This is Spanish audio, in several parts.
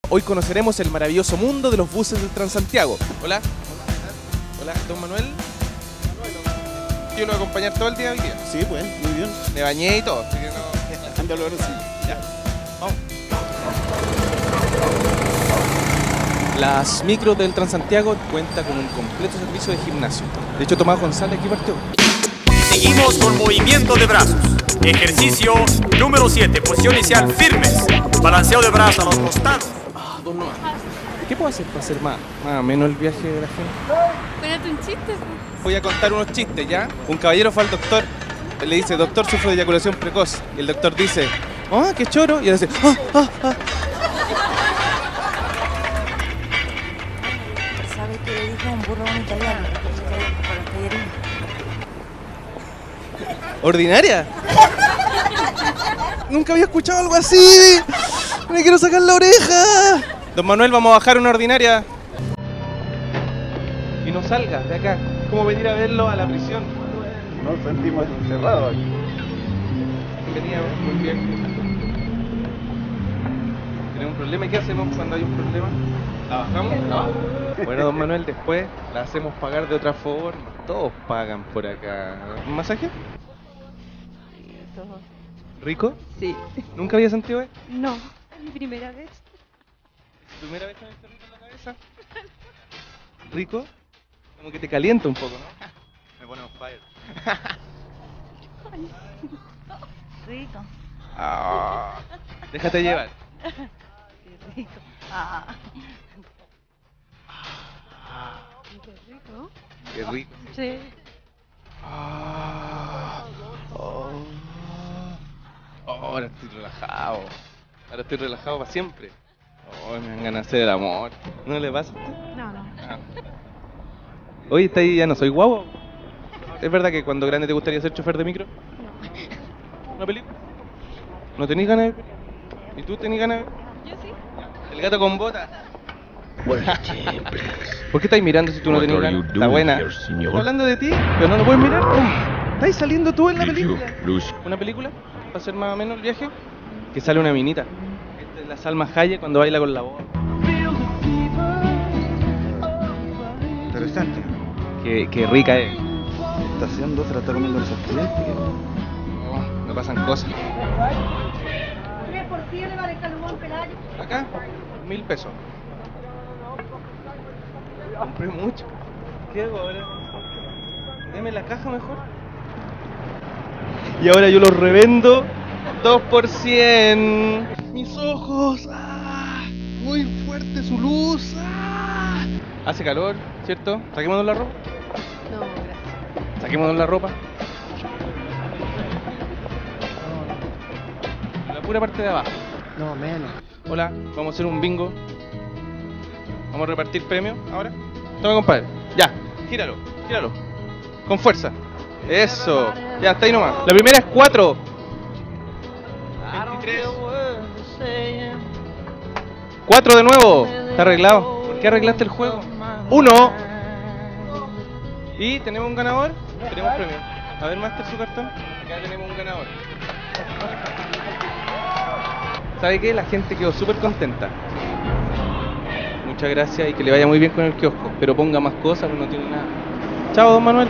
Hoy conoceremos el maravilloso mundo de los buses del Transantiago. Hola. Hola, don Manuel. Yo lo voy a acompañar todo el día hoy día. Sí, pues, muy bien. Me bañé y todo, así que no... Ándalo ahora sí. Ya, vamos. Las micros del Transantiago cuentan con un completo servicio de gimnasio. De hecho, Tomás González aquí partió. Seguimos con movimiento de brazos. Ejercicio número 7. Posición inicial firmes. Balanceo de brazos a los costados. Dos nomás. ¿Qué puedo hacer para hacer más o menos el viaje de la gente? Cuéntate un chiste. Voy a contar unos chistes, ¿ya? Un caballero fue al doctor. Le dice, doctor, sufro de eyaculación precoz. Y el doctor dice, ¡ah, qué choro! Y él dice, ¡ah, ah, ah! ¿Sabes qué le dijo un burro a un italiano? Para los tallarines. ¿Ordinaria? Nunca había escuchado algo así. Me quiero sacar la oreja. Don Manuel, vamos a bajar una ordinaria. Y no salga de acá. ¿Cómo venir a verlo a la prisión? Nos sentimos encerrados aquí. Venía muy bien. ¿Tenemos un problema? ¿Y qué hacemos cuando hay un problema? ¿La bajamos? ¿La bajamos? Bueno, don Manuel, después la hacemos pagar de otra forma. Todos pagan por acá. ¿Un masaje? ¿Rico? Sí. ¿Nunca había sentido eso? No, es mi primera vez. ¿Primera vez que me rico en la cabeza? ¿Rico? Como que te calienta un poco, ¿no? Me pone on fire. Rico. Ah, déjate llevar. Qué rico. Ah. Qué rico. Qué rico. Sí. Ah, oh, ahora estoy relajado. Ahora estoy relajado para siempre. Oh, me dan ganas de hacer el amor. ¿No le pasa a usted? No, no. Ah. Oye, ¿está ahí? Ya no soy guapo. ¿Es verdad que cuando grande te gustaría ser chofer de micro? No. ¿Una película? ¿No tenés ganas de ver? ¿Y tú tenés ganas de ver? Yo sí. El gato con botas. ¿Por qué estáis mirando si tú no tenés ganas? Está buena. Estoy hablando de ti, pero no lo puedes mirar. ¿Estáis saliendo tú en la película? ¿Una película? ¿Para hacer más o menos el viaje? Que sale una minita. Esta es la Salma Hayek cuando baila con la voz. Interesante. Qué rica es. ¿Qué está haciendo? Se la está comiendo el serpiente. Me pasan cosas. 3 por 100 vale el calumón pelayo. Acá, 1000 pesos. Compré mucho. ¿Qué hago ahora? Deme la caja mejor. Y ahora yo los revendo 2 por 100. Mis ojos. ¡Ah! Muy fuerte su luz. ¡Ah! Hace calor, ¿cierto? Saquémonos la ropa. No, gracias. Saquémonos la ropa. La pura parte de abajo. No, menos. Hola, vamos a hacer un bingo. Vamos a repartir premios ahora. Toma, compadre. Ya, gíralo, gíralo. Con fuerza. Eso. Ya, está ahí nomás. La primera es 4. 23. 4 de nuevo. Está arreglado. ¿Por qué arreglaste el juego? 1. Y tenemos un ganador. Tenemos premio. A ver, Master, su cartón. Acá tenemos un ganador. ¿Sabe qué? La gente quedó súper contenta. Muchas gracias y que le vaya muy bien con el kiosco. Pero ponga más cosas, porque no tiene nada. Chao, don Manuel.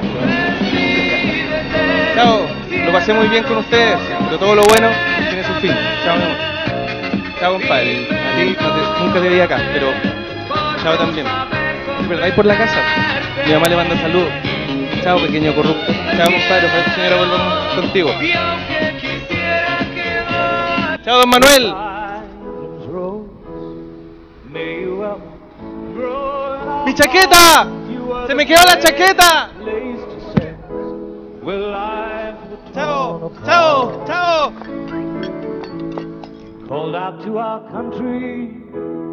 Chao. Lo pasé muy bien con ustedes, pero todo lo bueno tiene su fin. Chao, mi amor. Chao, compadre. A ti nunca te vi acá, pero chao también. Es verdad, y por la casa. Mi mamá le manda saludos. Chao, pequeño corrupto. Chao, compadre. Ojalá tu señora vuelva contigo. Chao, don Manuel. ¡Mi chaqueta! ¡Se me quedó la chaqueta! ¡Chao! ¡Chao! ¡Chao! Called out to our country